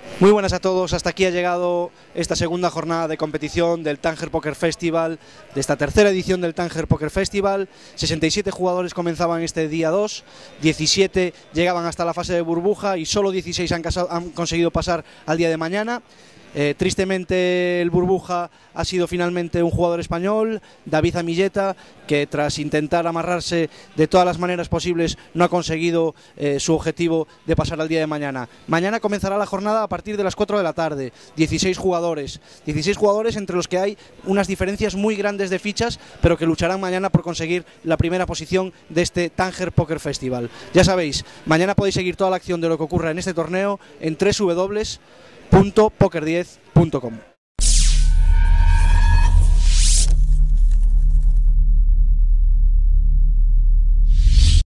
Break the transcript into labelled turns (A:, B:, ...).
A: Muy buenas a todos, hasta aquí ha llegado esta segunda jornada de competición del Tánger Poker Festival, de esta tercera edición del Tánger Poker Festival. 67 jugadores comenzaban este día 2, 17 llegaban hasta la fase de burbuja y solo 16 han conseguido pasar al día de mañana. Tristemente el burbuja ha sido finalmente un jugador español, David Amilleta, que tras intentar amarrarse de todas las maneras posibles no ha conseguido su objetivo de pasar al día de mañana. Mañana comenzará la jornada a partir de las 4 de la tarde, 16 jugadores entre los que hay unas diferencias muy grandes de fichas, pero que lucharán mañana por conseguir la primera posición de este Tánger Poker Festival. Ya sabéis, mañana podéis seguir toda la acción de lo que ocurra en este torneo en www.poker10.com.